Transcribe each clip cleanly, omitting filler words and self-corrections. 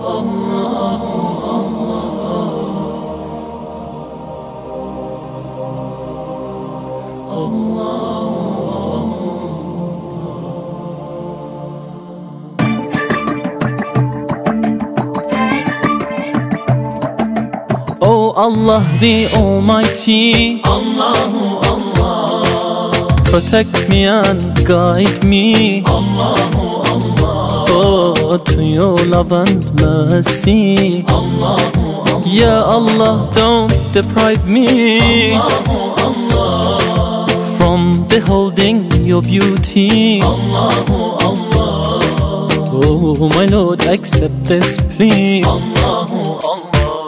Oh Allah the Almighty, Allahu Allah, protect me and guide me, Allahu Allah, oh to your love and mercy, Allahu Allah, Ya Allah don't deprive me, Allahu Allah, from beholding your beauty, Allahu Allah, oh my Lord accept this plea, Allahu Allah.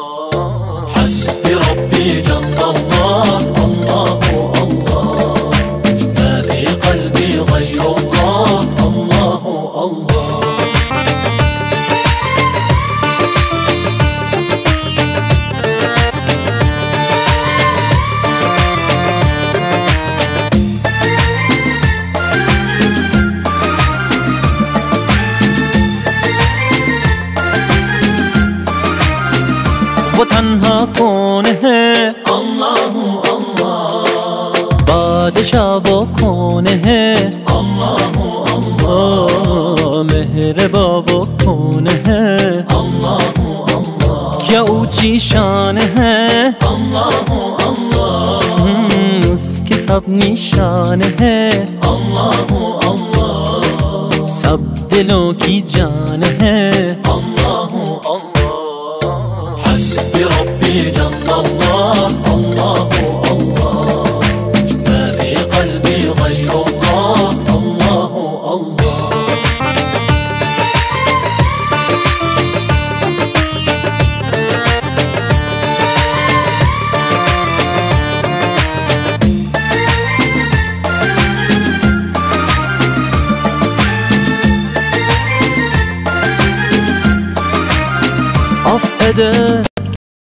بربي جل الله الله الله، ما في قلبي غير الله الله الله. वो तन्हा कौन है, अल्लाहु अल्लाह, बादशाह वो कौन है, अल्लाहु अल्लाह, मेहरबा वो कौन है, अल्लाहु अल्लाह, क्या ऊंची शान है, अल्लाहु अल्लाह, उसकी सब निशान है, अल्लाहु अल्लाह, सब दिलों की जान है, अल्लाहु अल्लाह। بربي جل الله الله الله، ما في قلبي غير الله الله الله. affeder